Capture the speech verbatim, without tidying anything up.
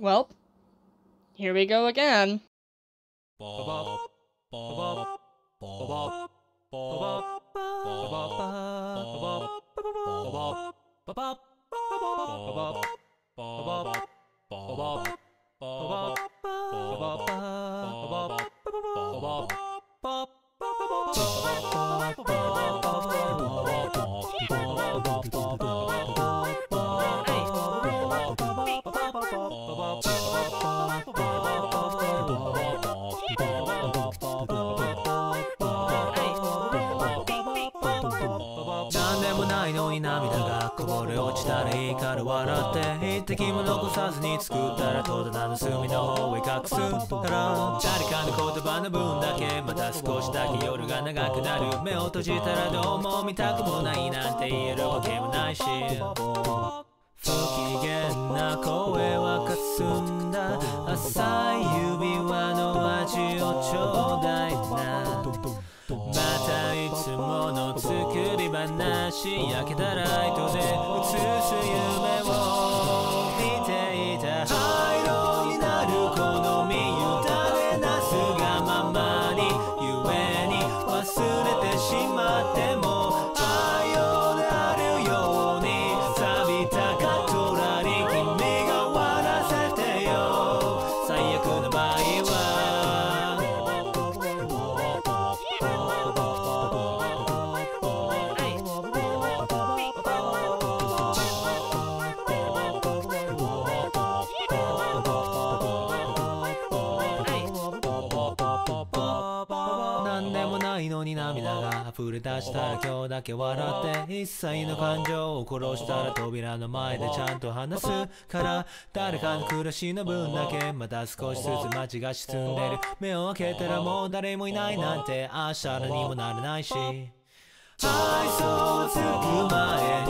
Well, here we go again. なんでもないのに涙がこぼれ落ちたらいいから笑って一滴も残さずに作ったら戸棚の隅の方へ隠すから誰かの言葉の分だけまた少しだけ夜が長くなる目を閉じたらどうも見たくもないなんて言えるわけもないし不機嫌な声はかすんだ浅い指輪の味をちょうだいなまたいつもの作り話焼けたライトで映す夢を見ていた灰色になるこの身委ねなすがままに故に忘れてしまっても愛用であるように錆びたカトラリー君が割らせてよ最悪の場合はなんでもないのに涙が溢れ出したら今日だけ笑って一切の感情を殺したら扉の前でちゃんと話すから誰かの暮らしの分だけまた少しずつ街が沈んでる目を開けたらもう誰もいないなんて明日にもならないし愛想つく前